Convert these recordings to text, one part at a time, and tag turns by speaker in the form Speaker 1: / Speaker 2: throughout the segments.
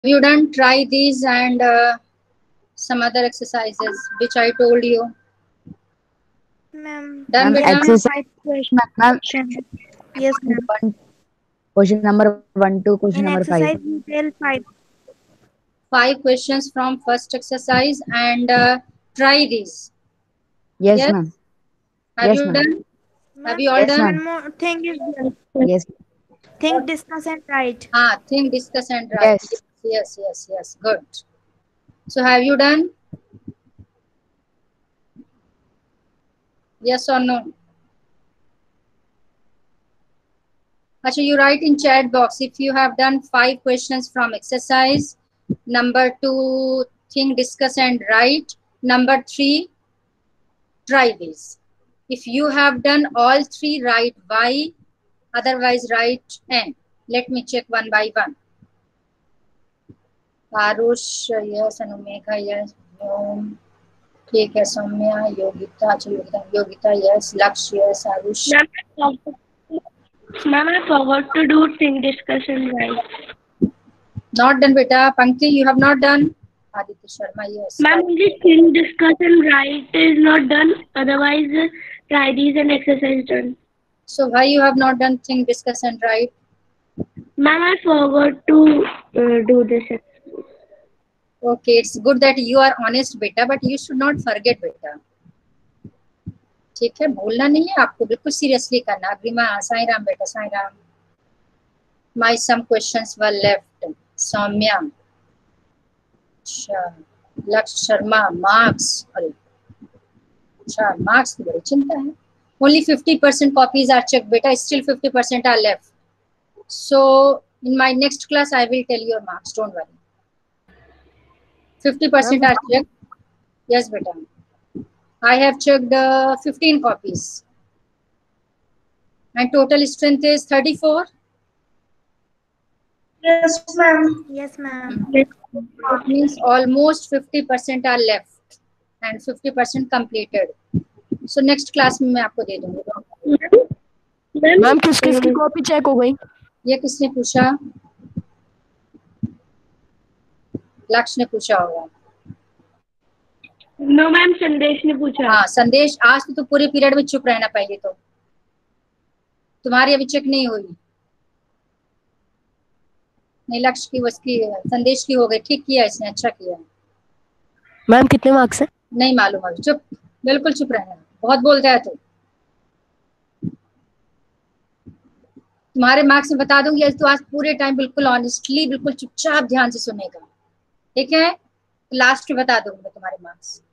Speaker 1: you done? Try these and some other exercises which I told you.
Speaker 2: Ma'am.
Speaker 1: Done,
Speaker 2: Yes,
Speaker 1: beta?
Speaker 2: ma'am. 5
Speaker 3: Ma'am,
Speaker 2: questions. Yes, ma'am.
Speaker 3: question number 1 to question
Speaker 2: In
Speaker 3: number 5.
Speaker 2: exercise detail 5.
Speaker 1: 5 questions from first exercise and try these.
Speaker 3: Yes,
Speaker 1: Yes.
Speaker 3: ma'am.
Speaker 1: Have
Speaker 3: Yes,
Speaker 1: you
Speaker 3: ma'am.
Speaker 1: done? Have
Speaker 2: Ma'am,
Speaker 1: you all
Speaker 3: Yes,
Speaker 1: done?
Speaker 3: ma'am.
Speaker 2: one more thing is there.
Speaker 3: Yes.
Speaker 2: Think, discuss, and write.
Speaker 1: Think, discuss and write.
Speaker 3: Yes.
Speaker 1: Yes. Good. So have you done? Yes or no? Actually, you write in chat box if you have done 5 questions from exercise. Number 2, think, discuss and write. Number 3, try this. If you have done all 3, write Y. Otherwise, write N. Let me check one by one. Arush, yes. Anumegha, yes. ठीक है. Saumya, Yogita, Yogita, yes. Laksh, yes. Arush.
Speaker 4: Ma'am, I forgot to do think, discuss, and write.
Speaker 1: Not done, beta. Pankti, you have not done. Aditya Sharma, yes.
Speaker 4: Ma'am, only think, discuss, and write is not done. Otherwise, try these and exercise done.
Speaker 1: So why you have not done think, discuss and write?
Speaker 4: Ma'am, I forgot to do this.
Speaker 1: Okay, it's good that you are honest, beta, but you should not forget, beta. ठीक है, भूलना नहीं है आपको, बिल्कुल seriously करना. अग्रिमा, साई राम बेटा, Sai Ram. My some questions were left. Saumya, अच्छा. लक्ष्य शर्मा, marks. अरे, अच्छा, marks की बड़ी चिंता है. Only 50% copies are checked, beta. Still 50% are left. So in my next class, I will tell your marks. Don't worry. 50% are checked. Yes, beta. I have checked 15 copies. And total strength is 34.
Speaker 4: Yes, ma'am.
Speaker 2: Yes, ma'am.
Speaker 1: It means almost 50% are left and 50% completed. So next class में मैं आपको दे दूंगी.
Speaker 5: Ma'am किस किस की copy check हो गई?
Speaker 1: ये किसने पूछा? लक्ष्य ने पूछा होगा.
Speaker 4: नो मैम, संदेश ने पूछा.
Speaker 1: हाँ, संदेश. आज तो पूरे पीरियड में चुप रहना पहले तो. तुम्हारी अभी चेक नहीं हुई. नहीं, लक्ष्य की, उसकी, संदेश की हो गई. ठीक किया इसने, अच्छा किया.
Speaker 5: मैम कितने मार्क्स है?
Speaker 1: नहीं मालूम अभी. चुप, बिल्कुल चुप रहना. बहुत बोलता है तो. तुम्हारे मार्क्स में बता दूंगी. तो आज पूरे टाइम बिल्कुल ऑनेस्टली, बिल्कुल चुपचाप ध्यान से सुनेगा. ठीक है? लास्ट में बता दूंगी मैं तुम्हारे marks.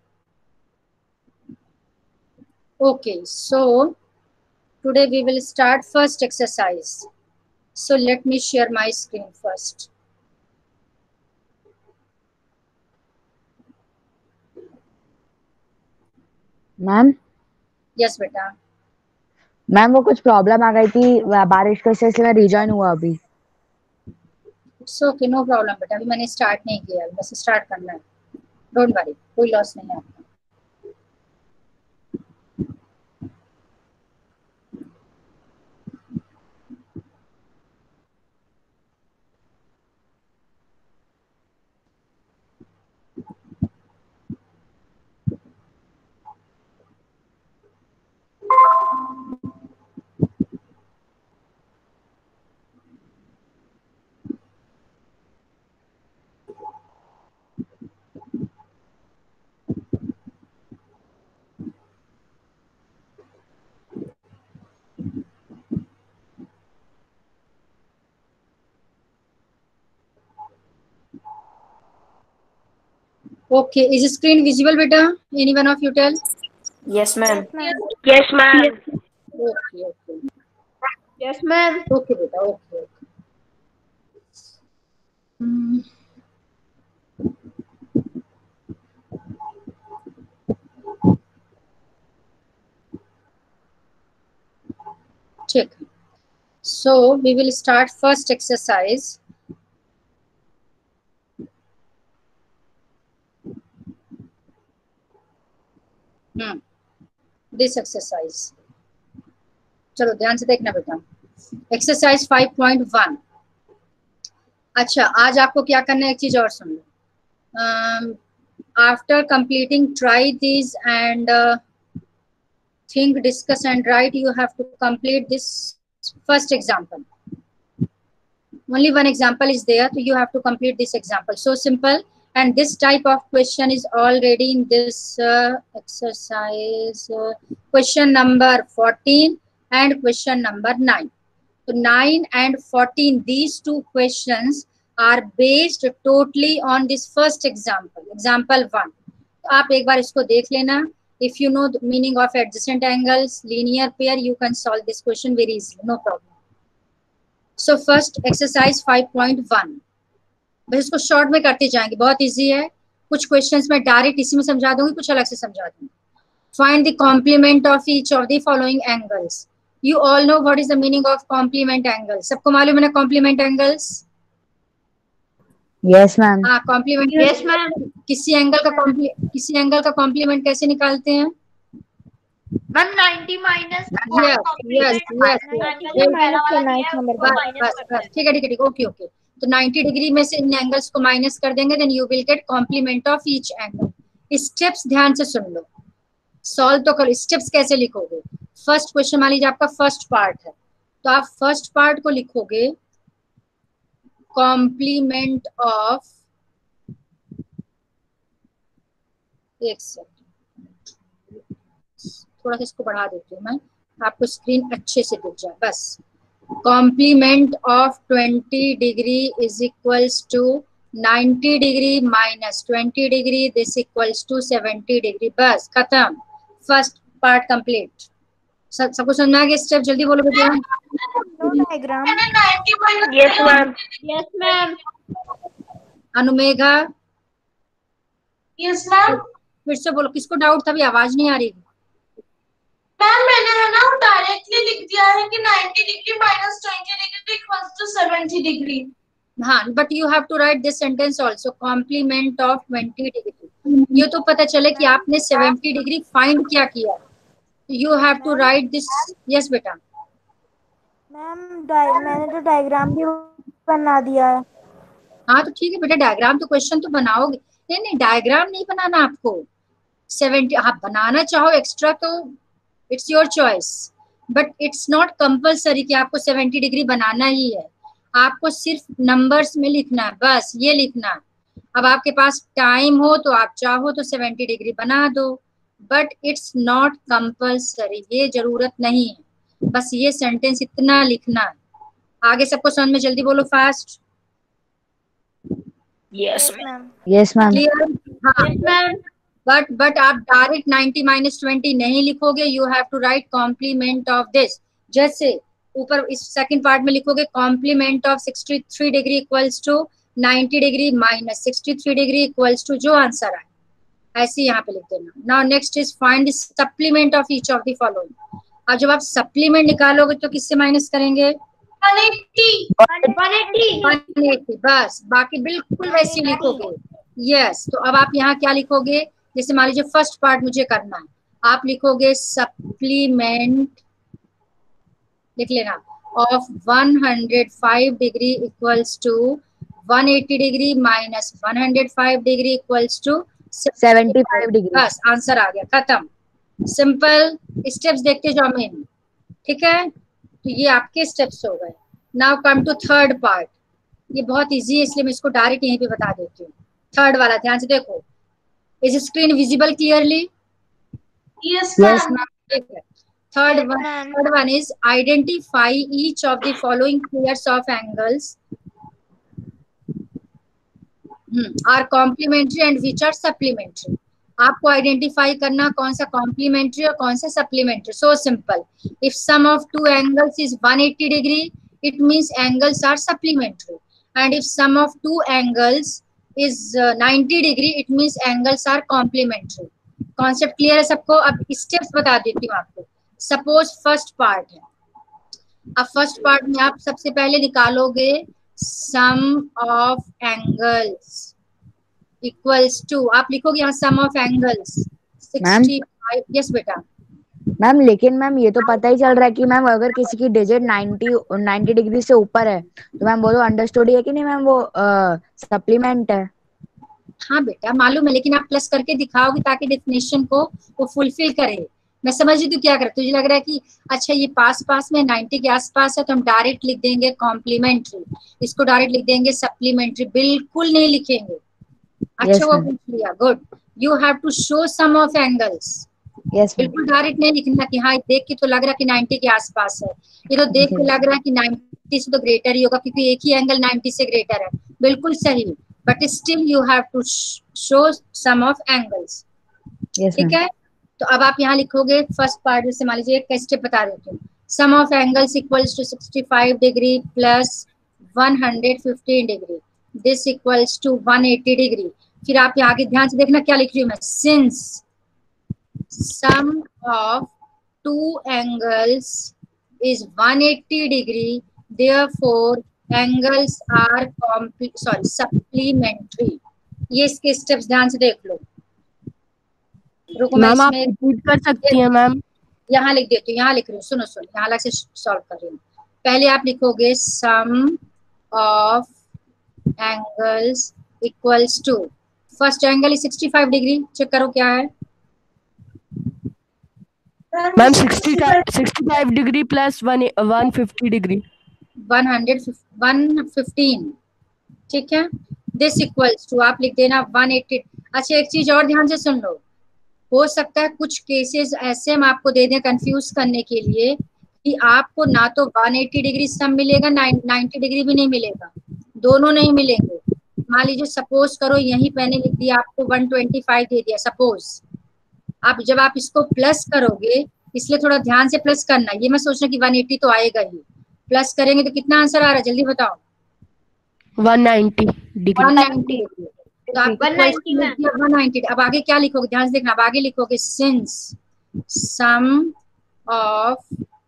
Speaker 1: Okay, so today we will start first exercise. So let me share my screen first.
Speaker 3: Ma'am.
Speaker 1: Yes, beta.
Speaker 3: Ma'am वो कुछ प्रॉब्लम आ गई थी बारिश की वजह से, मैं रिजॉइन हुआ अभी.
Speaker 1: It's okay, no problem, beta. अभी मैंने स्टार्ट नहीं किया, बस स्टार्ट करना है. Don't worry, कोई लॉस नहीं है आपका. Okay, is the screen visible, beta? Any one of you tell?
Speaker 6: Yes, ma'am.
Speaker 4: Yes, ma'am.
Speaker 1: Okay.
Speaker 4: Yes, ma'am.
Speaker 1: Okay, beta. Okay. Check. So we will start first exercise. This exercise. चलो ध्यान से देखना बेटा. Exercise 5.1. अच्छा, आज आपको क्या करना है, एक चीज और सुन लो. After completing try this and think, discuss and write, you have to complete this first example. Only one example is there, so you have to complete this example. So simple, and this type of question is already in this exercise, question number 14 and question number 9. So 9 and 14, these two questions are based totally on this first example, example 1. तो आप एक बार इसको देख लेना. If you know the meaning of adjacent angles, linear pair, you can solve this question very easily, no problem. So first exercise 5.1. बस इसको short में करते जाएंगे, बहुत इजी है. कुछ क्वेश्चंस मैं डायरेक्ट इसी में समझा दूंगी, कुछ अलग से समझा दूंगी. Find the complement of each of the following angles. You all know what is the meaning of complement angles. सबको मालूम है ना complement angles?
Speaker 3: Yes ma'am.
Speaker 1: हाँ, complement.
Speaker 4: Yes, ma'am.
Speaker 1: किसी एंगल का कॉम्प्लीमेंट कैसे निकालते हैं?
Speaker 4: Ma'am 90 minus
Speaker 1: yes. बस ठीक है, ओके. तो 90 डिग्री में से इन एंगल्स को माइनस कर देंगे, then you will get complement of each angle. Steps ध्यान से सुन लो, सॉल्व तो करो. स्टेप्स कैसे लिखोगे? फर्स्ट क्वेश्चन मान लीजिए आपका फर्स्ट पार्ट है, तो आप फर्स्ट पार्ट को लिखोगे कॉम्प्लीमेंट ऑफ, एक सेकंड थोड़ा सा इसको बढ़ा देती हूँ मैं, आपको स्क्रीन अच्छे से दिख जाए. बस complement of 20 degree is equals to 90 degree minus 20 degree, this equals to 70 degree. बस खत्म, फर्स्ट पार्ट कंप्लीट. सबको समझ आ गया? स्टेप जल्दी बोलो बेटा.
Speaker 2: Diagram.
Speaker 4: Yes, ma'am. Yes, ma'am.
Speaker 1: अनुमेघा
Speaker 4: Yes, ma'am.
Speaker 1: फिर से बोलो, किसको डाउट था? अभी आवाज नहीं आ रही.
Speaker 4: मैम मैंने है ना डायरेक्टली लिख दिया है कि 90 degree minus 20 degree equals to 70 degree.
Speaker 1: हाँ, but you have to write this sentence also, complement of 20 degree. ये तो पता चले कि आपने 70 डिग्री फाइंड क्या किया. You have to write this. Yes बेटा.
Speaker 2: मैम मैंने तो डायग्राम भी बना दिया है.
Speaker 1: हाँ तो ठीक है बेटा, डायग्राम तो क्वेश्चन तो बनाओगे. नहीं, डायग्राम नहीं बनाना आपको. 70 आप बनाना चाहो एक्स्ट्रा तो it's your choice, but it's not compulsory कि आपको 70 डिग्री बनाना ही है. आपको सिर्फ नंबर्स में लिखना है, बस ये लिखना है. अब आपके पास टाइम हो तो आप चाहो तो 70 डिग्री बना दो, बट इट्स नॉट कंपल्सरी, ये जरूरत नहीं है. बस ये सेंटेंस इतना लिखना है. आगे सबको समझ में, जल्दी बोलो fast.
Speaker 4: Yes,
Speaker 2: ma'am.
Speaker 3: Yes ma'am.
Speaker 1: Clear? हाँ, बट आप डायरेक्ट 90 माइनस 20 नहीं लिखोगे. You have to write complement of this. जैसे ऊपर इस सेकंड पार्ट में लिखोगे complement of 63 degree equals to 90 degree minus 63 degree equals to जो आंसर आए, ऐसे यहाँ पे लिख देना. Now next is find supplement of each of the following. अब जब आप सप्लीमेंट निकालोगे तो किससे माइनस करेंगे? 180. बस बाकी बिल्कुल वैसे लिखोगे. यस. तो अब आप यहाँ क्या लिखोगे? जैसे मान लीजिए फर्स्ट पार्ट मुझे करना है, आप लिखोगे सप्लीमेंट, लिख लेना, of 105 degree equals to 180 degree minus 105 degree equals to
Speaker 3: 75 degree.
Speaker 1: बस आंसर आ गया, खत्म. सिंपल. स्टेप्स देखते जाओ मेन. ठीक है, तो ये आपके स्टेप्स हो गए. Now come to third part. ये बहुत इजी है इसलिए मैं इसको डायरेक्ट यहीं पे बता देती हूँ. थर्ड वाला ध्यान से देखो. Is screen visible clearly?
Speaker 4: Yes,
Speaker 3: Yes,
Speaker 4: ma'am.
Speaker 1: Third one is identify each of the following pairs of angles are complementary and which are supplementary. आपको आइडेंटिफाई करना कौन सा कॉम्प्लीमेंट्री और कौन सा supplementary. So simple. If sum of two angles is 180 degree, it means angles are supplementary, and if sum of two angles is 90 degree, it means angles are complementary. Concept clear है सबको? अब steps बता देती हूँ आपको. Suppose first part है. अब first part में आप सबसे पहले निकालोगे sum of angles equals to, आप लिखोगे यहाँ सम ऑफ एंगल्स 65. यस बेटा.
Speaker 3: मैम लेकिन मैम ये तो पता ही चल रहा है कि मैम अगर किसी की डिजिट 90 डिग्री से ऊपर है तो मैम वो तो अंडरस्टूड ही है कि नहीं मैम, वो सप्लीमेंट है।
Speaker 1: हाँ बेटा मालूम है, लेकिन आप प्लस करके दिखाओगे ताकि डेफिनेशन को वो फुलफिल करे। मैं समझ रही तू क्या कर, तुझे लग रहा है कि अच्छा ये पास पास में 90 के आसपास है तो हम डायरेक्ट लिख देंगे कॉम्प्लीमेंट्री, इसको डायरेक्ट लिख देंगे सप्लीमेंट्री। बिल्कुल नहीं लिखेंगे। अच्छा
Speaker 3: यस
Speaker 1: वो
Speaker 3: मैम।
Speaker 1: पूछ लिया, good. You have to show sum of angles.
Speaker 3: Yes ma'am.
Speaker 1: बिल्कुल डायरेक्ट नहीं लिखना कि हाँ देख के तो लग रहा है कि 90 के आसपास है, ये तो देख के लग रहा है कि 90 से तो ग्रेटर ही होगा क्योंकि एक ही एंगल 90 से ग्रेटर है। बिल्कुल सही, but still you have to show sum of angles.
Speaker 3: Yes
Speaker 1: ठीक
Speaker 3: मैम।
Speaker 1: है, तो अब आप यहाँ लिखोगे फर्स्ट पार्ट, जैसे मान लीजिए एक स्टेप बता देती हूँ। Sum of angles equals to 65 degree plus 115 degree, this equals to 180 degree. फिर आप यहाँ आगे ध्यान से देखना क्या लिख रही हूँ मैं, since sum of two angles is 180 degree, therefore angles are supplementary। ये इसके स्टेप्स ध्यान से देख लो। रुको मैं
Speaker 5: मैम आप
Speaker 1: इसमें
Speaker 5: रिपीट कर सकती हैं मैम।
Speaker 1: यहाँ लिख देती हूँ, यहाँ लिख रही हूँ, सुनो सुनो, यहाँ अलग से सॉल्व कर रही हूँ। पहले आप लिखोगे sum of angles equals to, first angle is 65 degree, check करो क्या है।
Speaker 5: Ma'am 65 degree plus 150 degree.
Speaker 1: 115, ठीक है। दिस इक्वल्स टू आप लिख देना 180। अच्छा एक चीज और ध्यान से सुन लो, हो सकता है कुछ केसेस ऐसे हम आपको दे दें कंफ्यूज करने के लिए कि आपको ना तो 180 डिग्री सम मिलेगा, 90 डिग्री भी नहीं मिलेगा, दोनों नहीं मिलेंगे। मान लीजिए सपोज करो यहीं मैंने लिख दिया आपको 125 दे दिया सपोज, आप जब आप इसको प्लस करोगे, इसलिए थोड़ा ध्यान से प्लस करना, ये मैं सोचना कि 180 तो आएगा ही, प्लस करेंगे तो कितना आंसर आ रहा है जल्दी बताओ।
Speaker 5: 190 डिग्री।
Speaker 1: 190 डिग्री, तो आप 190। अब आगे क्या लिखोगे, ध्यान से देखना, अब आगे लिखोगे since sum of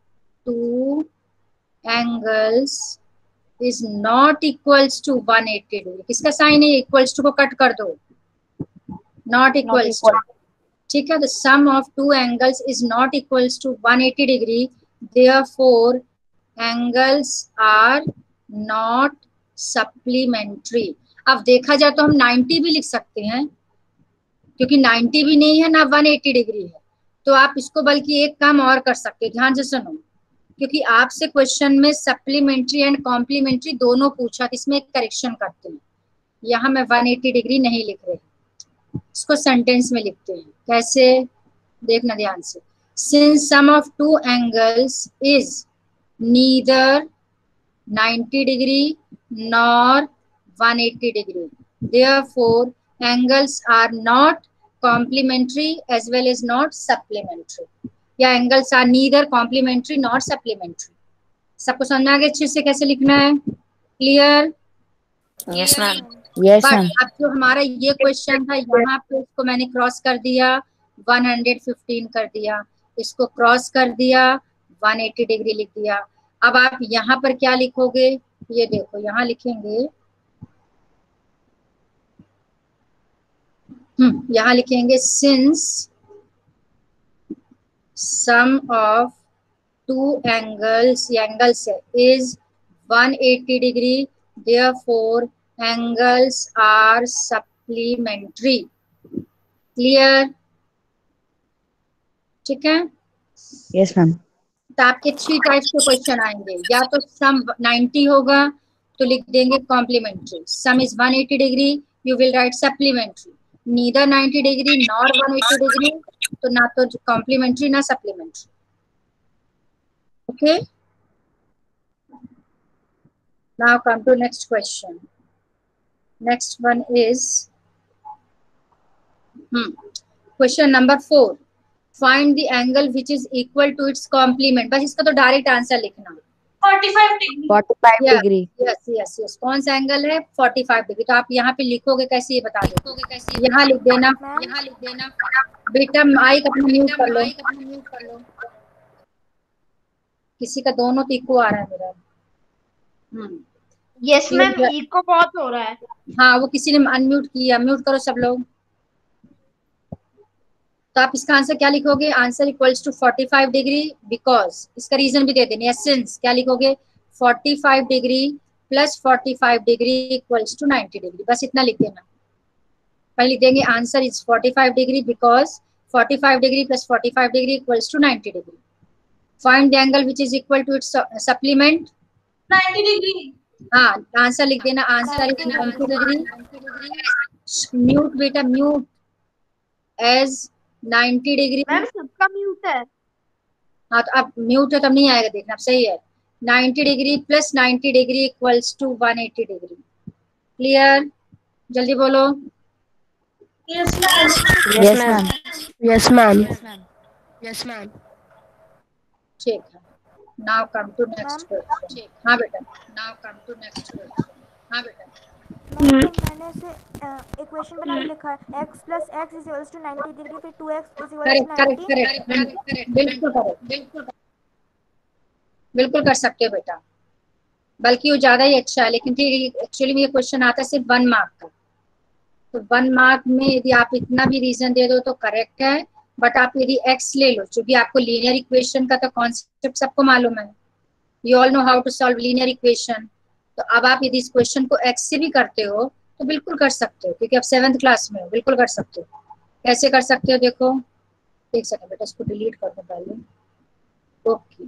Speaker 1: two angles is not equals to 180 degree. किसका साइन है, इक्वल्स टू को कट कर दो, नॉट इक्वल्स टू, ठीक है। The sum of two angles is not equals to 180 degree, therefore angles are not supplementary. अब देखा जाए तो हम 90 भी लिख सकते हैं क्योंकि 90 भी नहीं है ना 180 डिग्री है, तो आप इसको बल्कि एक काम और कर सकते हो, ध्यान से सुनो, क्योंकि आपसे क्वेश्चन में सप्लीमेंट्री एंड कॉम्प्लीमेंट्री दोनों पूछा, इसमें एक करेक्शन करते हैं। यहाँ मैं 180 डिग्री नहीं लिख रही, इसको सेंटेंस में लिखते हैं। कैसे, देखना ध्यान से। Since sum of two angles is neither 90 degree nor 180 degree, therefore angles are not complementary as well as not supplementary, या angles are neither complementary nor supplementary। सबको समझ आ गया अच्छे से कैसे लिखना है, clear?
Speaker 4: Yes ma'am.
Speaker 3: Yes
Speaker 1: but
Speaker 3: ma'am.
Speaker 1: अब जो हमारा ये क्वेश्चन था यहाँ पे इसको मैंने क्रॉस कर दिया, 115 कर दिया, इसको क्रॉस कर दिया, 180 डिग्री लिख दिया। अब आप यहाँ पर क्या लिखोगे, ये देखो यहाँ लिखेंगे, यहाँ लिखेंगे since sum of two angles, ये एंगल्स है, is 180 degree, therefore angles are supplementary. Clear? ठीक है।
Speaker 3: Yes ma'am.
Speaker 1: तो आपके 3 टाइप्स के क्वेश्चन आएंगे, या तो सम 90 होगा तो लिख देंगे complementary, sum is 180 degree you will write supplementary, neither 90 degree nor 180 degree, तो ना तो कॉम्प्लीमेंट्री ना supplementary. Okay, now come to next question. Next one is question number 4, find the angle which is equal to its complement. बस इसका तो direct answer लिखना,
Speaker 4: 45 degree.
Speaker 3: 45 degree.
Speaker 1: Yes yes yes, कौन सा एंगल है, 45 डिग्री। तो आप यहाँ पे लिखोगे कैसे, ये बता दो, यहाँ लिख देना, यहाँ लिख देना बेटा, माइक अपना म्यूट कर लो, किसी का दोनों तो इको आ रहा है मेरा।
Speaker 4: यस मैम, इको बहुत हो रहा है।
Speaker 1: हाँ वो किसी ने अनम्यूट किया, म्यूट करो सब लोग। तो आप इसका आंसर क्या लिखोगे? Answer equals to 45 degree because, इसका रीजन भी दे देंगे, सिंस क्या लिखोगे? 45 degree plus 45 degree equals to 90 degree, बस इतना लिख देना। पहले लिख देंगे answer is 45 degree because 45 degree plus 45 degree equals to 90 degree. Find the angle which is equal to its supplement
Speaker 4: 90 degree.
Speaker 1: हाँ, आंसर लिख देना, आंसर इज 90 डिग्री। म्यूट बेटा, म्यूट एज 90 डिग्री।
Speaker 2: मैम सबका म्यूट है।
Speaker 1: हाँ, तो अब म्यूट है तब नहीं आएगा, देखना, अब सही है। 90 degree plus 90 degree equals to 180 degree. Clear? जल्दी बोलो।
Speaker 4: Yes ma'am.
Speaker 3: Yes ma'am.
Speaker 5: Yes ma'am. Yes ma'am.
Speaker 1: ठीक है, now come to next question. हाँ बेटा, now come to next question. हाँ बेटा,
Speaker 2: मैम तो मैंने से इक्वेशन बना के लिखा है x plus x is equals to 90 degree, फिर 2x is equals
Speaker 1: correct
Speaker 2: to
Speaker 1: correct
Speaker 2: 90।
Speaker 1: Correct, बिल्कुल करेक्ट, बिल्कुल कर सकते हो बेटा, बल्कि वो ज्यादा ही अच्छा है। लेकिन ठीक, एक्चुअली ये क्वेश्चन आता है सिर्फ 1 मार्क का, तो 1 मार्क में यदि आप इतना भी रीजन दे दो तो करेक्ट है। बट आप यदि x ले लो, क्योंकि आपको लीनियर इक्वेशन का तो कॉन्सेप्ट सबको मालूम है, you all know how to solve linear equation. तो अब आप यदि इस क्वेश्चन को x से भी करते हो तो बिल्कुल कर सकते हो, क्योंकि आप 7th क्लास में हो, बिल्कुल कर सकते हो। कैसे कर सकते हो देखो, एक सेकंड बेटा, इसको डिलीट कर दो पहले। ओके,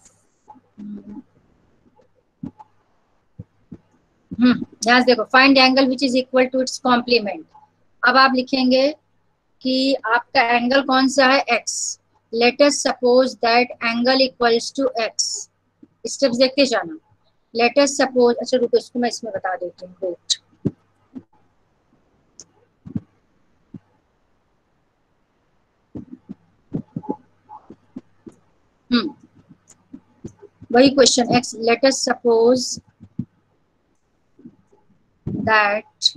Speaker 1: ध्यान से देखो, find angle which is equal to its complement. अब आप लिखेंगे कि आपका एंगल कौन सा है? x। Let us suppose that angle equals to x। Steps देखते जाना। लेट अस सपोज, अच्छा रुको, इसको मैं इसमें बता देती हूँ, वेट। वही question x, let us suppose that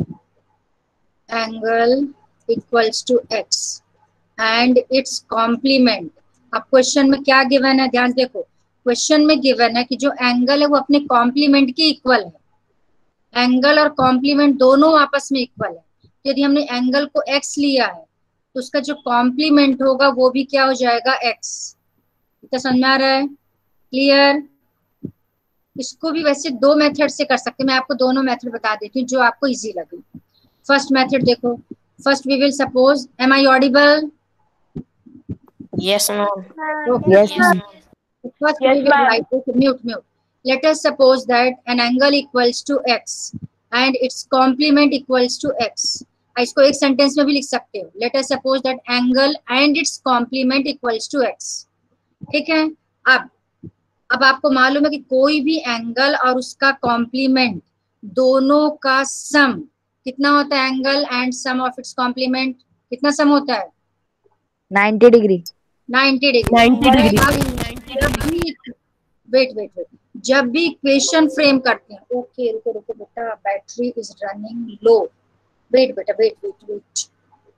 Speaker 1: angle equals to x and its complement. अब क्वेश्चन में क्या गिवन है, ध्यान देखो, क्वेश्चन में गिवन है कि जो एंगल है वो अपने कॉम्प्लीमेंट के इक्वल है। एंगल और कॉम्प्लीमेंट दोनों आपस में इक्वल है। यदि हमने एंगल को x लिया है तो उसका जो कॉम्प्लीमेंट होगा वो भी क्या हो जाएगा? x। इतना समझ में आ रहा है? क्लियर? इसको भी वैसे 2 मेथड से कर सकते हैं, मैं आपको दोनों मेथड बता देती हूँ जो आपको इजी लगे। फर्स्ट मेथड देखो, first we will suppose, am I audible?
Speaker 6: Yes, ma'am.
Speaker 3: Yes ma'am.
Speaker 1: First we will write this, mute. Let us suppose that an angle equals to x and its complement equals to x. इसको एक sentence में भी लिख सकते हो। Let us suppose that angle and its complement equals to x. ठीक है? अब आपको मालूम है कि कोई भी एंगल और उसका कॉम्प्लीमेंट दोनों का सम कितना होता है? Angle and sum of its complement कितना सम होता है?
Speaker 3: 90 डिग्री।
Speaker 1: 90 डिग्री।
Speaker 5: 90 डिग्री।
Speaker 1: जब भी वेट, जब भी इक्वेशन फ्रेम करते हैं, ओके रुको बेटा, battery is running low. Wait बेटा, वेट।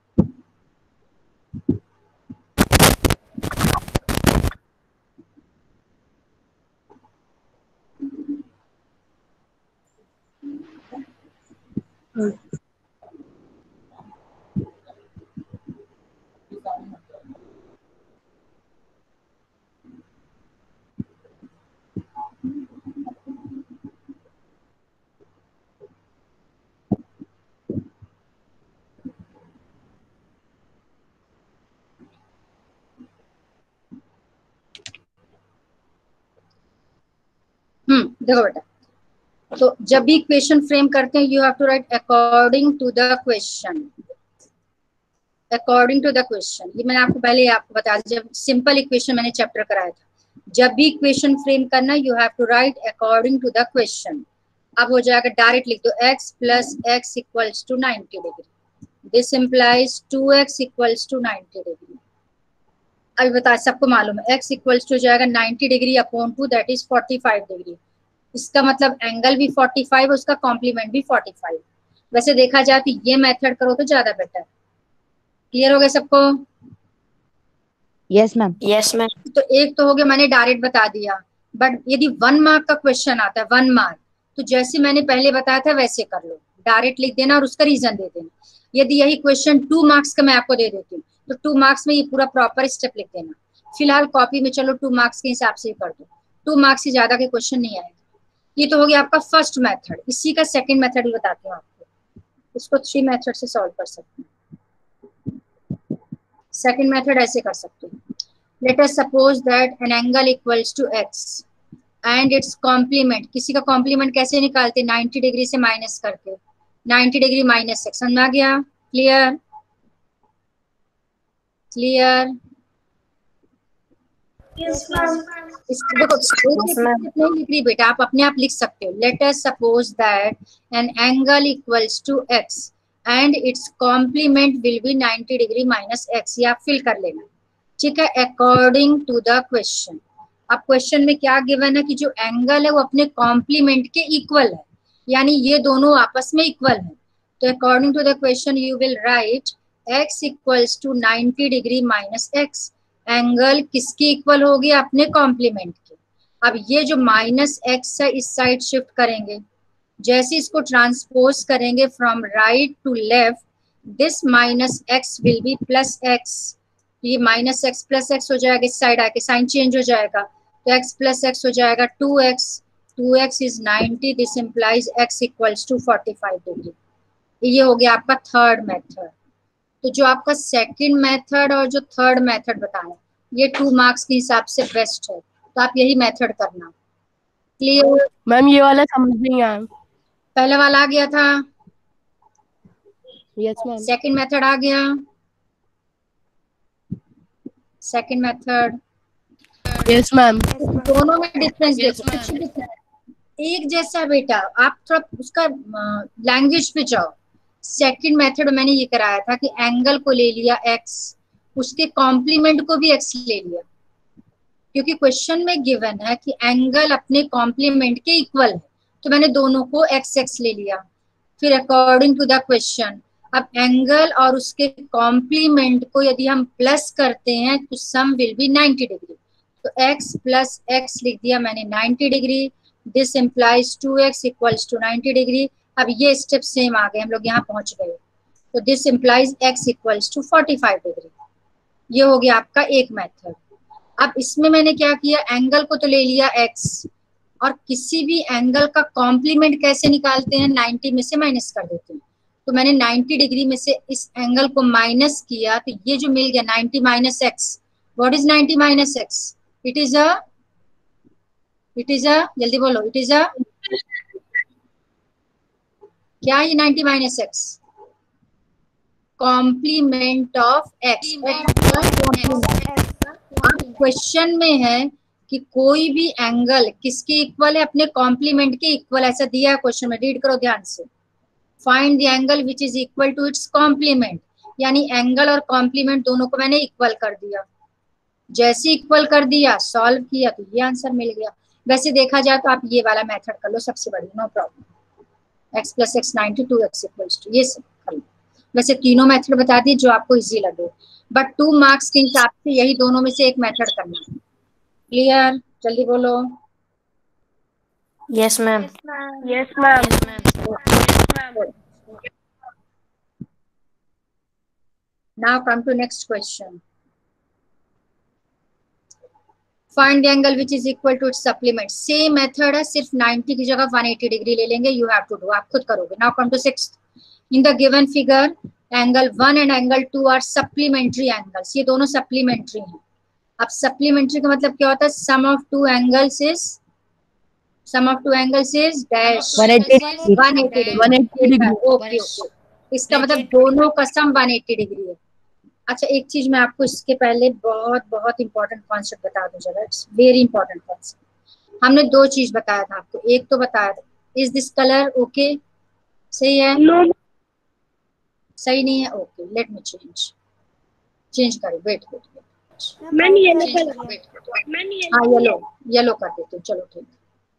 Speaker 1: देखो बेटा, तो जब भी इक्वेशन फ्रेम करते हैं you have to write according to the question. According to the question, ये मैंने आपको पहले आपको बता दिया, जब सिंपल इक्वेशन मैंने चैप्टर कराया था। जब भी इक्वेशन फ्रेम करना you have to write according to the question. अब हो जाएगा, डायरेक्ट लिख दो x plus x equals to 90 degree. This implies 2x equals to 90 degree. अभी बता, सबको मालूम है x इक्वल्स टू जाएगा 90 degree upon 2, that is 45 degree. इसका मतलब एंगल भी 45, उसका कॉम्प्लीमेंट भी 45। वैसे देखा जाए तो ये मेथड करो तो ज्यादा बेटर। क्लियर हो गया सबको?
Speaker 3: Yes ma'am.
Speaker 6: Yes, ma'am.
Speaker 1: तो एक तो हो गया, मैंने डायरेक्ट बता दिया। बट यदि 1 मार्क का क्वेश्चन आता है, 1 मार्क, तो जैसे मैंने पहले बताया था वैसे कर लो, डायरेक्ट लिख देना और उसका रीजन दे देना। यदि यही क्वेश्चन 2 मार्क्स का मैं आपको दे देती हूँ, तो 2 मार्क्स में ये पूरा प्रॉपर स्टेप लिख देना। फिलहाल कॉपी में चलो 2 मार्क्स के हिसाब से कर दो, 2 मार्क्स से ज्यादा के क्वेश्चन नहीं आएंगे। ये तो हो गया आपका फर्स्ट मेथड। इसी का सेकंड मेथड भी बताती हूँ आपको, इसको 3 मेथड से सॉल्व कर सकते हैं। सेकंड मेथड ऐसे कर सकते हैं, let us suppose that an angle equals to x and its complement. किसी का कॉम्प्लीमेंट कैसे निकालते, 90 डिग्री से माइनस करके, 90 डिग्री माइनस एक्स। समझ आ गया? क्लियर? क्लियर? देखो नहीं लिख रही बेटा, आप अपने आप लिख सकते हो। Let us suppose that an angle equals to x and its complement will be 90 degree minus x. ये आप फिल कर लेना, ठीक है, अकॉर्डिंग टू द क्वेश्चन। अब क्वेश्चन में क्या गिवन है कि जो एंगल है वो अपने कॉम्प्लीमेंट के इक्वल है, यानी ये दोनों आपस में इक्वल है। तो according to the question you will write x equals to 90 degree minus x. Angle किसके इक्वल हो गया, अपने कॉम्प्लीमेंट के। अब ये जो माइनस एक्स है इस साइड शिफ्ट करेंगे, जैसे इसको ट्रांसपोज करेंगे from right to left, this minus x will be plus x. ये माइनस एक्स प्लस एक्स हो जाएगा, इस साइड आके साइन चेंज हो जाएगा, तो एक्स प्लस एक्स हो जाएगा 2x। 2x is 90, this implies x equals to 45 degree. ये हो गया आपका थर्ड मेथड। तो जो आपका सेकंड मेथड और जो थर्ड मेथड बताया, ये 2 मार्क्स के हिसाब से बेस्ट है, तो आप यही मेथड करना। क्लियर?
Speaker 5: मैम ये वाला समझ नहीं आया।
Speaker 1: पहले वाला आ गया था,
Speaker 5: यस मैम।
Speaker 1: सेकंड मेथड आ गया, सेकंड मेथड।
Speaker 5: Yes ma'am.
Speaker 1: दोनों में डिफरेंस देखो, कुछ difference एक जैसा बेटा। आप थोड़ा उसका लैंग्वेज पे जाओ। सेकंड मेथड मैंने ये कराया था कि एंगल को ले लिया x, उसके कॉम्प्लीमेंट को भी x ले लिया, क्योंकि क्वेश्चन में गिवन है कि एंगल अपने कॉम्प्लीमेंट के इक्वल है, तो मैंने दोनों को x ले लिया। फिर अकॉर्डिंग टू द क्वेश्चन, अब एंगल और उसके कॉम्प्लीमेंट को यदि हम प्लस करते हैं तो सम विल बी 90 डिग्री। तो x प्लस x लिख दिया मैंने 90 degree, this implies 2x equals to 90 degree. अब ये स्टेप सेम आ गए, हम लोग यहाँ पहुंच गए, तो this implies x equals to 45 degree. ये हो गया आपका एक मेथड। अब इसमें मैंने क्या किया, एंगल को तो ले लिया x, और किसी भी एंगल का कॉम्प्लीमेंट कैसे निकालते हैं, 90 में से माइनस कर देते हैं। तो मैंने 90 डिग्री में से इस एंगल को माइनस किया, तो ये जो मिल गया 90 minus x. What is 90 minus x? It is a जल्दी बोलो, इट इज अ क्या? ये 90 minus x complement of x. Question में है कि कोई भी एंगल किसके इक्वल है, अपने कॉम्प्लीमेंट के इक्वल, ऐसा दिया है क्वेश्चन में, रीड करो ध्यान से। Find the angle which is equal to its complement, यानी एंगल और कॉम्प्लीमेंट दोनों को मैंने इक्वल कर दिया। जैसे इक्वल कर दिया, सॉल्व किया, तो ये आंसर मिल गया। वैसे देखा जाए तो आप ये वाला मेथड कर लो, सबसे बढ़िया, no problem. x plus x 90, 2x equals to, ये सब कर लो। वैसे तीनों मेथड बता दिए जो आपको इजी लगे, बट 2 मार्क्स के हिसाब से यही दोनों में से एक मेथड करना। क्लियर? जल्दी बोलो।
Speaker 6: Yes, ma'am.
Speaker 5: Yes ma'am.
Speaker 1: Now come to next question. Find the angle which is equal to its supplement. Same method है, सिर्फ 90 की जगह 180 डिग्री ले लेंगे। You have to do, आप खुद करोगे। Now come to sixth. In the given figure, angle 1 and angle 2 are supplementary angles. ये दोनों supplementary हैं। अब supplementary का मतलब क्या होता है? Sum of two angles is dash 180 degree. Okay, इसका मतलब दोनों का सम 180 डिग्री है। अच्छा, एक चीज मैं आपको इसके पहले बहुत बहुत इंपॉर्टेंट कॉन्सेप्ट बता दूं जरा, इट्स वेरी इंपॉर्टेंट कॉन्सेप्ट। हमने 2 चीज बताया था आपको, एक तो बताया था इज दिस कलर ओके, सही है? सही नहीं है? ओके, लेट मी चेंज करो, वेट। हाँ, येलो कर देते हो, चलो ठीक।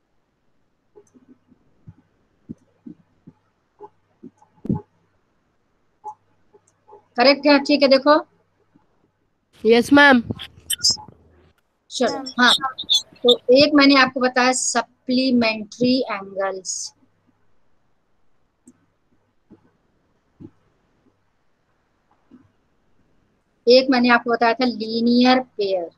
Speaker 1: करेक्ट है, ठीक है। देखो,
Speaker 5: यस मैम।
Speaker 1: चलो, हाँ, तो एक मैंने आपको बताया सप्लीमेंट्री एंगल्स। एक मैंने आपको बताया था लीनियर पेयर,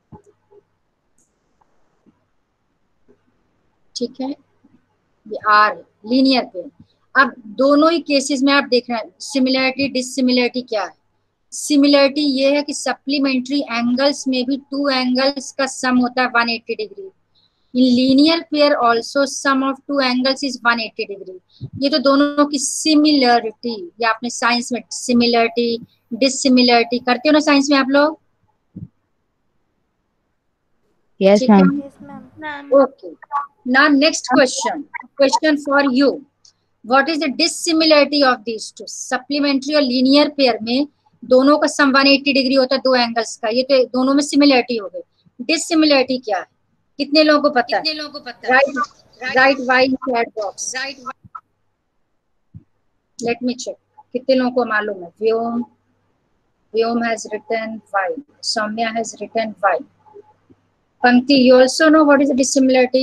Speaker 1: ठीक है, ये आर लीनियर पेयर। अब दोनों ही केसेस में आप देख रहे हैं सिमिलरिटी डिससिमिलरिटी क्या है। सिमिलरिटी ये है कि सप्लीमेंट्री एंगल्स में भी टू एंगल्स का सम होता है 180 degree. In linear pair also sum of two angles is 180 degree. ये तो दोनों की सिमिलरिटी, या आपने साइंस में सिमिलरिटी डिससिमिलरिटी करते हो ना साइंस में आप लोग?
Speaker 3: यस
Speaker 1: ठीक है,
Speaker 3: ma'am.
Speaker 2: Yes ma'am.
Speaker 1: okay. Now next question for you. What is the dissimilarity of these two? Supplementary और लीनियर पेयर में दोनों का सम 180 डिग्री होता है दो एंगल्स का, ये तो दोनों में सिमिलरिटी हो गई। डिससिमिलरिटी क्या है, कितने लोगों को पता है? Write Y in chat box. Let me check कितने लोगों को मालूम है। Vyom has written Y, Saumya has written Y. Pankti, you also know what is the dissimilarity?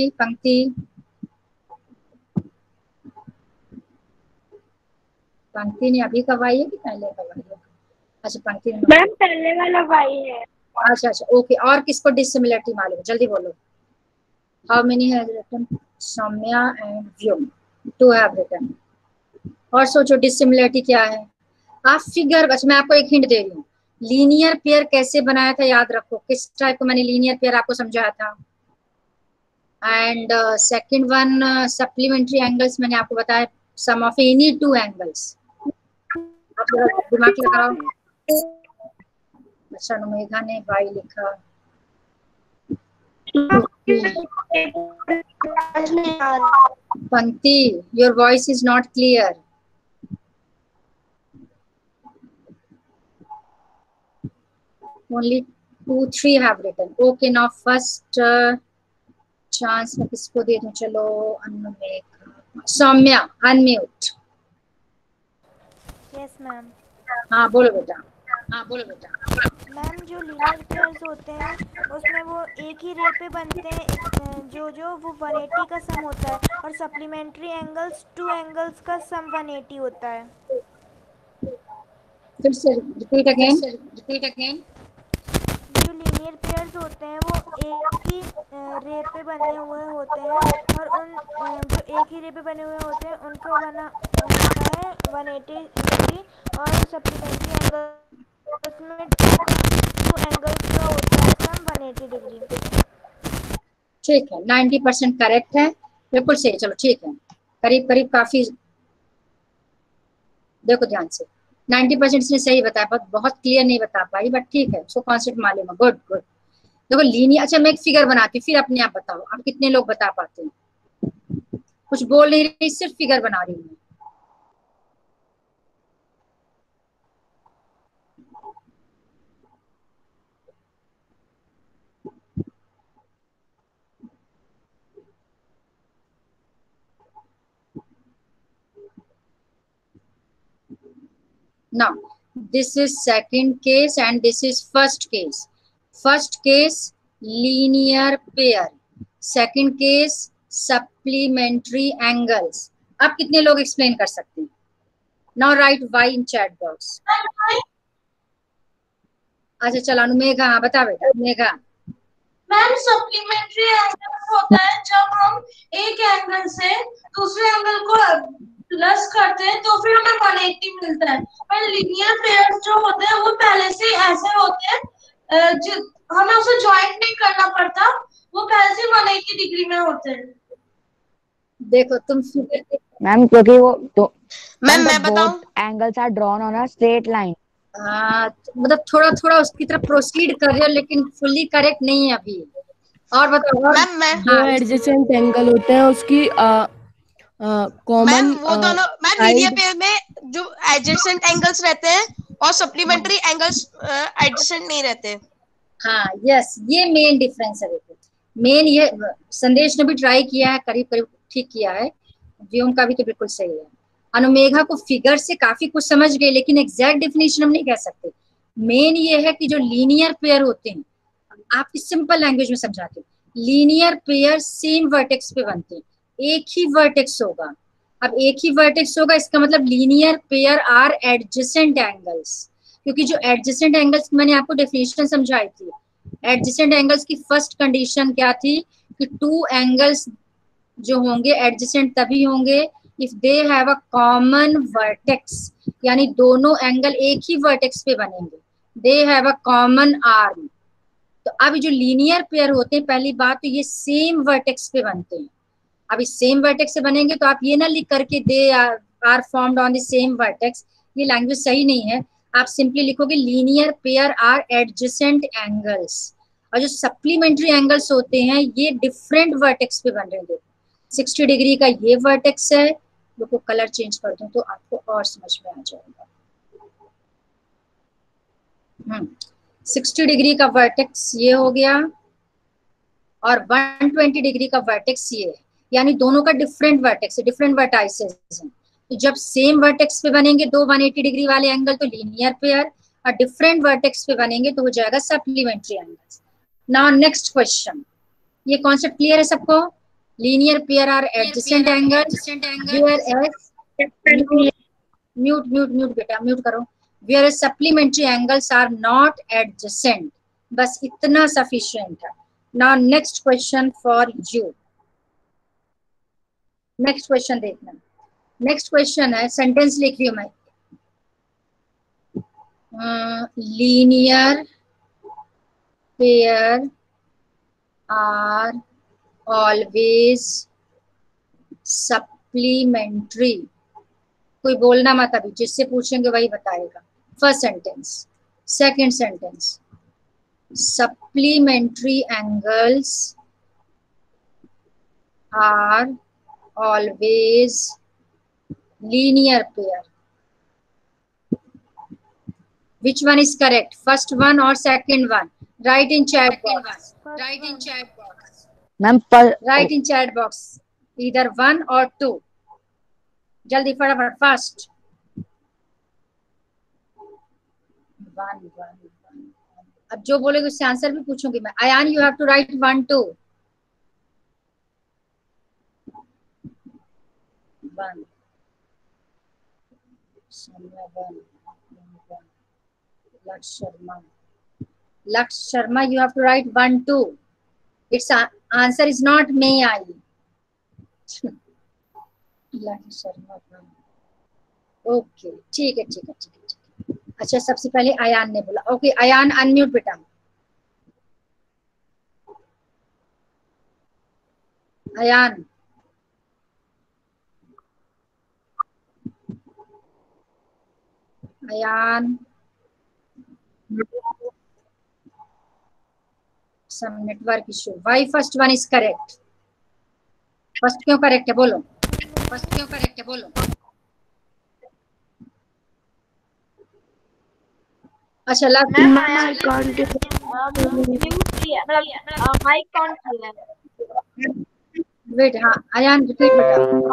Speaker 1: पंक्ति ने अभी का वाई है कि पहले का वाई है? अच्छा पंक्ति ने
Speaker 7: मैम पहले वाला वाई है।
Speaker 1: अच्छा ओके। और किसको डिससिमिलरिटी मालूम है? जल्दी बोलो। How many has written? Saumya and Vyom, 2 have written. और सोचो डिससिमिलरिटी क्या है। आप फिगर, अच्छा मैं आपको एक हिंट दे रही हूँ, लीनियर पेयर कैसे बनाया था याद रखो, किस टाइप को मैंने लीनियर पेयर आपको समझाया था। And second one supplementary angles मैंने आपको बताया sum of any two angles. आप जरा दिमाग लगाओ। अच्छा अनुमेघा ने वाई लिखा। Pankti, your voice is not clear. Only 2-3 have written. Okay, now first chance मैं किसको दे दूं? चलो Anumegha. Saumya unmute.
Speaker 2: Yes ma'am.
Speaker 1: हाँ बोलो बेटा।
Speaker 2: मैम जो लीनियर पेयर्स होते हैं उसमें वो एक ही रे पे बनते हैं, जो वो 180 का सम होता है, और सप्लीमेंट्री एंगल्स टू एंगल्स का सम 180 होता है।
Speaker 1: फिर से रिपीट अगेन।
Speaker 2: जो लीनियर पेयर्स होते हैं वो एक ही रे पे बने हुए होते हैं, और उन जो एक ही रे पे बने हुए होते हैं उनको बना होता है 180 डिग्री, और सप्लीमेंट्री एंगल्स में टू एंगल्स का होता है सम 180 डिग्री।
Speaker 1: ठीक है, 90% करेक्ट है, बिल्कुल सही। चलो ठीक है, करीब करीब काफी। देखो ध्यान से, 90% इसने सही बताया, बहुत क्लियर नहीं बता पाई, बट ठीक है, उसको कॉन्सेप्ट मालूम है। गुड। देखो लीनियर, अच्छा मैं एक फिगर बनाती हूँ, फिर अपने आप बताओ आप कितने लोग बता पाते हैं। कुछ बोल नहीं रही, सिर्फ फिगर बना रही हूँ। Now, this is second case and this is first case. First case, linear pair. Second case, supplementary angles. आप कितने लोग एक्सप्लेन कर सकते हैं? Now write Y in chat box. अच्छा चलो अनुमेघा, हाँ बता बेटा अनुमेघा।
Speaker 4: मैम सप्लीमेंट्री एंगल होता है जब हम एक एंगल से दूसरे एंगल को प्लस करते हैं तो फिर हमें 180 मिलता है। पर लीनियर पेयर्स जो होते हैं वो पहले से ऐसे होते हैं, हमें उसे ज्वाइंट नहीं करना पड़ता, वो पहले से 180 डिग्री में होते हैं।
Speaker 1: देखो तुम
Speaker 3: मैम क्योंकि वो तो
Speaker 6: मैम मैं बताऊं?
Speaker 3: Angles are drawn on a straight line.
Speaker 1: मतलब थोड़ा थोड़ा उसकी तरफ प्रोसीड कर रहे हो, लेकिन फुल्ली करेक्ट नहीं है अभी। और बताओ।
Speaker 6: मैम
Speaker 5: जो एडजेसेंट एंगल होते हैं उसकी कॉमन
Speaker 6: वो दोनों मैम लीनियर पेयर में जो एडजेसेंट एंगल्स रहते हैं और सप्लीमेंट्री एंगल्स एडजेसेंट नहीं रहते।
Speaker 1: हाँ यस, ये मेन डिफरेंस है। देखो मेन ये संदेश ने भी ट्राई किया है, करीब करीब ठीक किया है, व्योम का भी तो बिल्कुल सही है। अनुमेघा को फिगर से काफी कुछ समझ गए, लेकिन एग्जैक्ट डेफिनेशन हम नहीं कह सकते। मेन ये है कि जो लीनियर पेयर होते हैं, आपकी सिंपल लैंग्वेज में समझाते हैं, लीनियर पेयर सेम वर्टेक्स पे बनते हैं, एक ही वर्टेक्स होगा। अब एक ही वर्टेक्स होगा इसका मतलब linear pair are adjacent angles. क्योंकि जो एडजेसेंट एंगल्स मैंने आपको डेफिनेशन समझाई थी, एडजेसेंट एंगल्स की फर्स्ट कंडीशन क्या थी कि टू एंगल्स जो होंगे एडजेसेंट तभी होंगे if they have a common vertex, यानी दोनों एंगल एक ही वर्टेक्स पे बनेंगे, they have a common arm. तो अब जो लीनियर पेयर होते हैं, पहली बात तो ये सेम वर्टेक्स पे बनते हैं। अब इस सेम वर्टेक्स से बनेंगे तो आप ये ना लिख करके they are formed on the same vertex, ये लैंग्वेज सही नहीं है। आप सिंपली लिखोगे linear pair are adjacent angles, और जो सप्लीमेंट्री एंगल्स होते हैं ये डिफरेंट वर्टेक्स पे बन रहे हैं। 60 डिग्री का ये वर्टेक्स है, देखो कलर चेंज कर दूं तो आपको और समझ में आ जाएगा। 60 डिग्री का वर्टेक्स ये हो गया और 120 डिग्री का वर्टेक्स ये है, यानी दोनों का डिफरेंट वर्टेक्स है, डिफरेंट वर्टाइसेस हैं। तो जब सेम वर्टेक्स पे बनेंगे दो 180 डिग्री वाले एंगल तो लीनियर पेयर, और डिफरेंट वर्टेक्स पे बनेंगे तो हो जाएगा supplementary angles. Now next question, ये कॉन्सेप्ट क्लियर है सबको? Linear pair are adjacent angles whereas mute बेटा म्यूट करो, whereas supplementary angles are not adjacent. बस इतना सफिशिएंट है। Now next question for you, next question देखना। Next question है, सेंटेंस लिख रही हूं मैं, linear pair are always supplementary. कोई बोलना मत अभी, जिससे पूछेंगे वही बताएगा। First sentence, second sentence, supplementary angles are always linear pair. Which one is correct? First one or second one? Write in chat box. Write in chat box.
Speaker 3: Ma'am
Speaker 1: Write in chat box. Either one or two. जल्दी फटाफट fast. One. अब जो बोलेगे उससे answer भी पूछूंगी मैं। Ayaan you have to write 1 2 1 Laksh Sharma you have to write 1 2. Its answer is not may I. Laksh Sharma okay ठीक है। अच्छा सबसे पहले अयान ने बोला। ओके अयान अनम्यूट बेटा। Ayaan some network issue. Why first one is correct? First क्यों करेक्ट है बोलो? अच्छा
Speaker 7: माइक ऑन
Speaker 1: वेट। हाँ अयान रिपीट बेटा।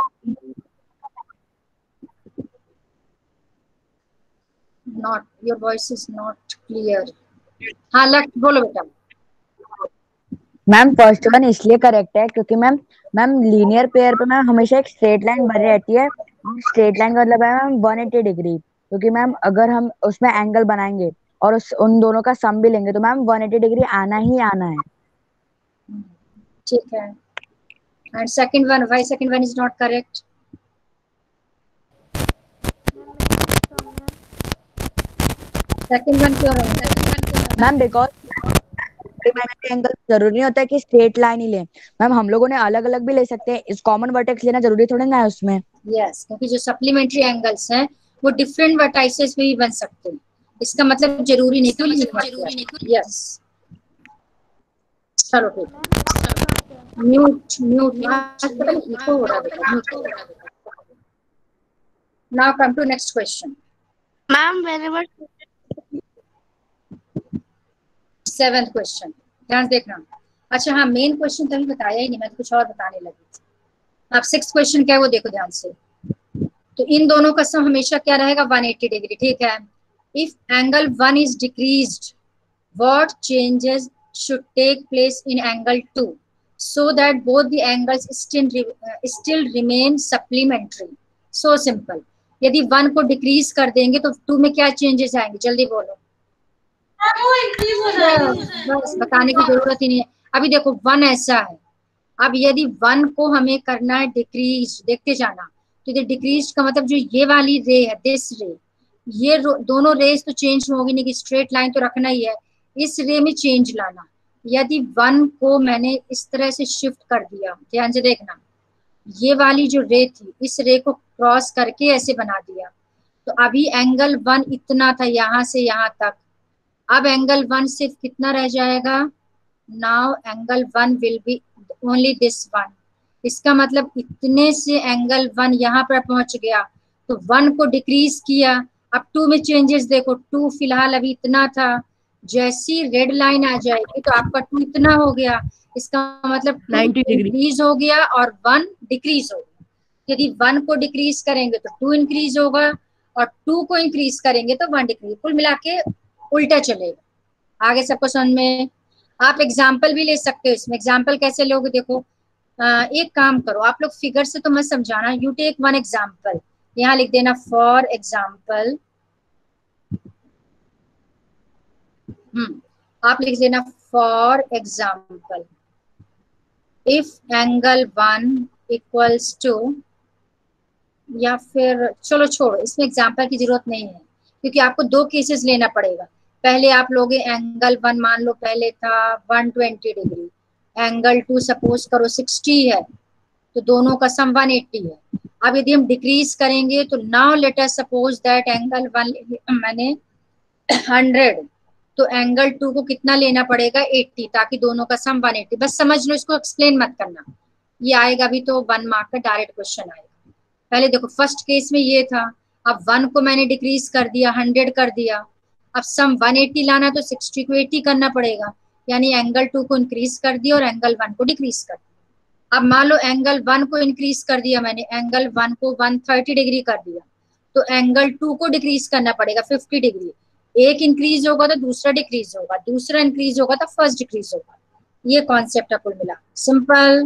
Speaker 1: Not your voice is not clear. हाँ लक्ष्य बोलो बेटा।
Speaker 3: मैम फर्स्ट वन इसलिए करेक्ट है क्योंकि मैम लीनियर पेयर पे मैम हमेशा एक स्ट्रेट लाइन बनी रहती है। स्ट्रेट लाइन का मतलब है मैम 180 डिग्री, क्योंकि मैम अगर हम उसमें एंगल बनाएंगे और उन दोनों का सम भी लेंगे तो मैम 180 डिग्री आना ही आना है।
Speaker 1: ठीक है। And second one, why second one is not correct? Second one क्यों नहीं?
Speaker 3: मैम बिकॉज एंगल जरूरी नहीं होता है कि स्ट्रेट लाइन ही ले मैम, हम लोगों ने अलग अलग भी ले सकते हैं। इस कॉमन वर्टेक्स लेना जरूरी थोड़ी ना है उसमें।
Speaker 1: यस क्योंकि जो सप्लीमेंट्री एंगल्स हैं वो डिफरेंट वर्टाइसेस में भी बन सकते हैं। इसका मतलब जरूरी नहीं कि यस। चलो ठीक। म्यूट इको हो रहा है। Now come to next question.
Speaker 7: Ma'am whenever
Speaker 1: 7th question ध्यान देखना। अच्छा हाँ मेन क्वेश्चन तो अभी बताया ही नहीं, मैं तो कुछ और बताने लगी। आप 6th क्वेश्चन क्या है वो देखो ध्यान से। तो इन दोनों का सम हमेशा क्या रहेगा? 180 डिग्री। ठीक है। If angle 1 is decreased what changes should take place in angle 2 so that both the angles still remain supplementary? So simple. यदि 1 को डिक्रीज कर देंगे तो 2 में क्या चेंजेस आएंगे, जल्दी बोलो।
Speaker 4: वो इंक्रीज हो जाएगा।
Speaker 1: बस बताने की जरूरत ही नहीं है। अभी देखो 1 ऐसा है, अब यदि 1 को हमें करना है डिक्रीज, देखते जाना, तो ये डिक्रीज का मतलब जो ये वाली रे है, दिस रे, ये दोनों रेस तो चेंज होगी नहीं, कि स्ट्रेट लाइन तो रखना ही है, इस रे में चेंज लाना। यदि 1 को मैंने इस तरह से शिफ्ट कर दिया, ध्यान से देखना, ये वाली जो रे थी इस रे को क्रॉस करके ऐसे बना दिया, तो अभी एंगल 1 इतना था यहाँ से यहाँ तक, अब एंगल 1 सिर्फ कितना रह जाएगा, now angle 1 will be only this 1। इसका मतलब इतने से एंगल 1 यहाँ पर पहुंच गया, तो 1 को डिक्रीज किया, अब 2 में चेंजेस देखो, 2 फिलहाल अभी इतना था, जैसी रेड लाइन आ जाएगी तो आपका 2 इतना हो गया, इसका मतलब
Speaker 5: 90 डिग्री।
Speaker 1: इंक्रीज हो गया और 1 डिक्रीज हो गया। यदि 1 को डिक्रीज करेंगे तो 2 इंक्रीज होगा, और 2 को इंक्रीज करेंगे तो 1 डिक्रीज, कुल मिला के उल्टा चलेगा। आगे सबको समझ में? आप एग्जाम्पल भी ले सकते हो इसमें। एग्जाम्पल कैसे लोगे, देखो एक काम करो, आप लोग फिगर से तो मत समझाना, यू टेक 1 एग्जाम्पल, यहाँ लिख देना फॉर एग्जाम्पल, आप लिख देना for example, if angle 1 equals to, या फिर चलो छोड़ो, इसमें एग्जाम्पल की जरूरत नहीं है, क्योंकि आपको 2 केसेस लेना पड़ेगा। पहले आप लोग एंगल 1 मान लो पहले था 120 डिग्री, एंगल 2 सपोज करो 60 है, तो दोनों का सम 180 है। अब यदि हम डिक्रीज करेंगे तो now let us suppose that angle 1 मैंने 100, तो एंगल 2 को कितना लेना पड़ेगा 80, ताकि दोनों का सम 180। बस समझ लो, इसको एक्सप्लेन मत करना, ये आएगा भी तो 1 मार्क का डायरेक्ट क्वेश्चन आएगा। पहले देखो फर्स्ट केस में ये था, अब 1 को मैंने डिक्रीज कर दिया, 100 कर दिया, अब सम 180 लाना तो 60 को 80 करना पड़ेगा, यानी एंगल 2 को इंक्रीज कर दिया और एंगल 1 को डिक्रीज कर दिया। अब मान लो एंगल 1 को इंक्रीज कर दिया मैंने, एंगल 1 को 130 डिग्री कर दिया, तो एंगल 2 को डिक्रीज करना पड़ेगा 50 डिग्री। एक इंक्रीज होगा तो दूसरा डिक्रीज होगा, दूसरा इंक्रीज होगा तो फर्स्ट डिक्रीज होगा। ये कॉन्सेप्ट है कुल मिला, सिंपल।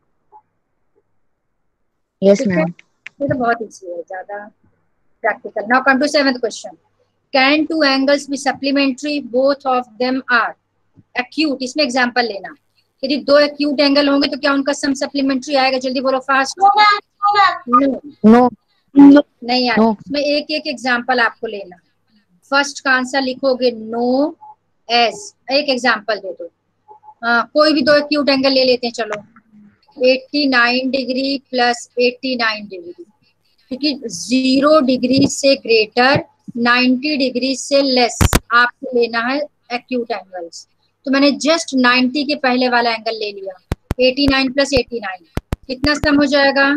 Speaker 3: Yes ma'am.
Speaker 1: ये तो बहुत इजी है, ज्यादा practical. Now come to 7th question, can 2 angles be supplementary, both of them are acute. इसमें एग्जांपल लेना, यदि 2 एक्यूट एंगल होंगे तो क्या उनका सम सप्लीमेंट्री आएगा, जल्दी बोलो फास्ट।
Speaker 3: नो
Speaker 1: नहीं आएगा, इसमें एक एक एग्जांपल आपको लेना। फर्स्ट का आंसर लिखोगे नो एज, एक एग्जांपल दे दो। कोई भी 2 एक्यूट एंगल ले लेते हैं, चलो 89 डिग्री प्लस 89 डिग्री, क्योंकि 0 डिग्री से ग्रेटर 90 डिग्री से लेस आपको लेना है एक्यूट एंगल्स। तो मैंने जस्ट 90 के पहले वाला एंगल ले लिया, 89 प्लस 89 कितना सम हो जाएगा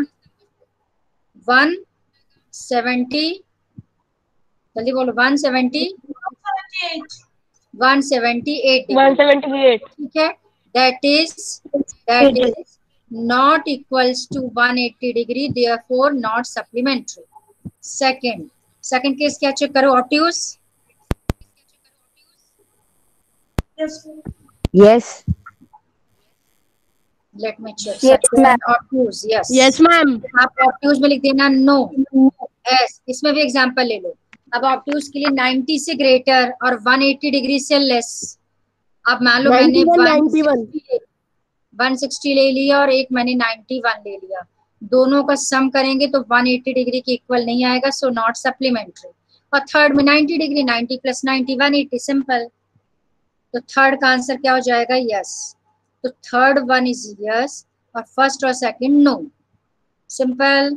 Speaker 1: 170, जल्दी बोलो 178 डिग्री, ठीक है। That is not equals to 180 degree, therefore not supplementary. Second case क्या चेक करो, obtuse?
Speaker 3: Yes.
Speaker 1: Let me check.
Speaker 3: Yes, ma'am.
Speaker 1: Obtuse, yes.
Speaker 5: Yes ma'am.
Speaker 1: आप obtuse में लिख देना no. yes, इसमें भी एग्जांपल ले लो। अब obtuse के लिए 90 से ग्रेटर और 180 डिग्री से लेस। अब मान लो मैंने 160 ले लिया और एक मैंने 91 ले लिया, दोनों का सम करेंगे तो 180 डिग्री के इक्वल नहीं आएगा, सो नॉट सप्लीमेंट्री। और थर्ड में 90 डिग्री, 90 प्लस 90 180, सिंपल। तो थर्ड का आंसर क्या हो जाएगा, यस। तो थर्ड वन इज यस और फर्स्ट और सेकंड नो, सिंपल।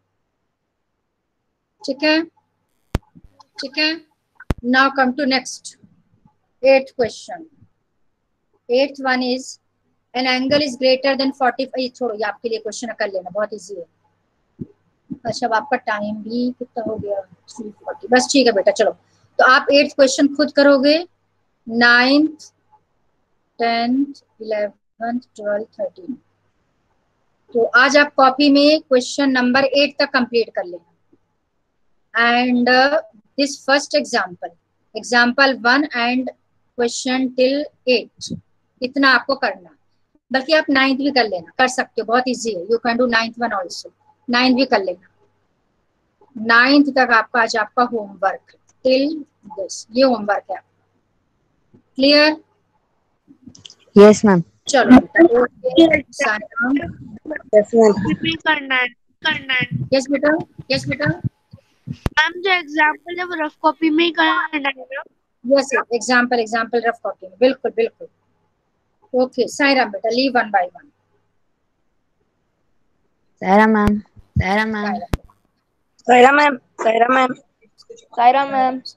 Speaker 1: ठीक है, ठीक है। Now come to next 8th question. 8th one is an angle is greater than 45, छोड़ो ये आपके लिए क्वेश्चन कर लेना, बहुत इजी है। अच्छा अब आपका टाइम भी कितना हो गया 3:40, बस ठीक है बेटा चलो। तो आप 8th क्वेश्चन खुद करोगे, 9th 10th 11th 12th 13। तो आज आप कॉपी में क्वेश्चन नंबर 8 तक कंप्लीट कर लेना, and this first example 1 and question till 8, इतना आपको करना। बल्कि आप 9th भी कर लेना, कर सकते हो, बहुत इजी है। You can do 9th one also, 9th भी कर लेना। 9th तक आपका आज आपका होमवर्क टिल दिस, ये होमवर्क है। क्लियर?
Speaker 3: Yes ma'am.
Speaker 1: चलो बेटा, ओके साइराम।
Speaker 3: Yes ma'am.
Speaker 7: भी करना है।
Speaker 1: यस बेटा।
Speaker 7: मैम जो एग्जाम्पल है वो रफ कॉपी में ही करना है ना?
Speaker 1: यस एग्जाम्पल रफ कॉपी में, बिल्कुल बिल्कुल। ओके साइराम बेटा, leave 1 by 1।
Speaker 3: Saira ma'am.
Speaker 1: Sairam.
Speaker 6: Saira ma'am.
Speaker 1: Sairam ma'am.